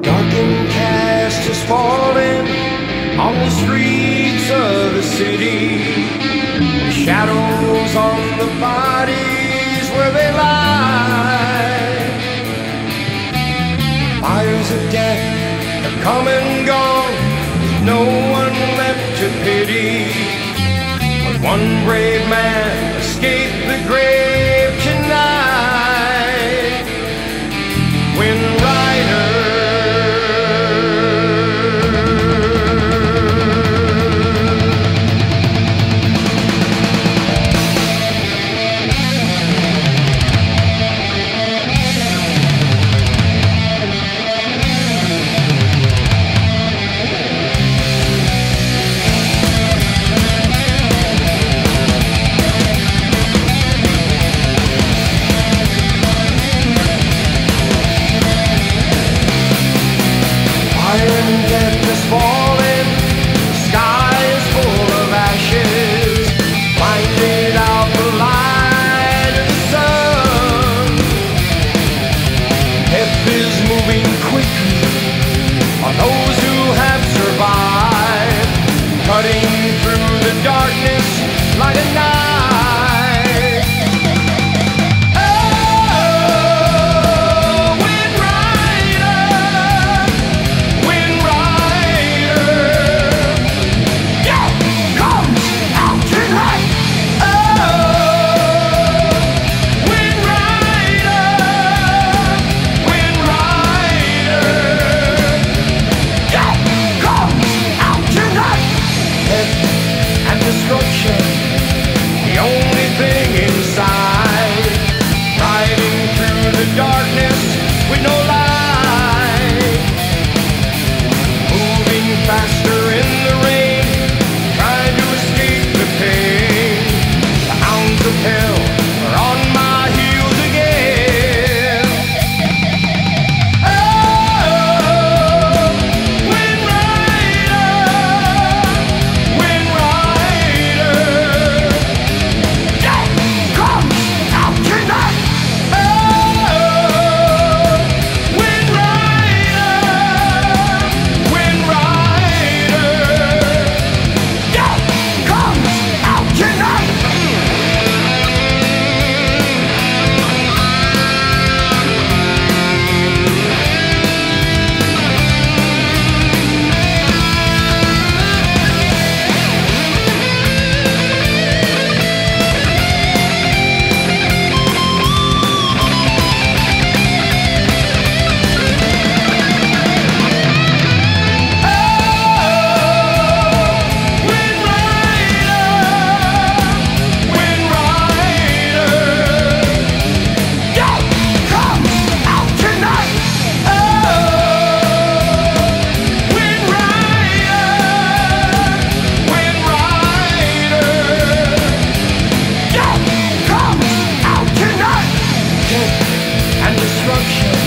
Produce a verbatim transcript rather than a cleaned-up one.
Darkened cast is falling on the streets of the city. Shadows on the bodies where they lie. Fires of death have come and gone, no one left to pity. But one brave man escaped the grave tonight. Windrider. Cutting through the darkness like a knife. Oh, Windrider, Windrider, yeah, comes out tonight. Oh, Windrider, Windrider, yeah, comes out tonight. And destruction, the only thing inside. Riding through the darkness with no light. Moving faster in the rain, trying to escape the pain. The hounds of hell are on my heels again. Oh, Windrider, Windrider, yeah, comes out tonight. Oh, Windrider, Windrider, yeah, comes out tonight. And destruction,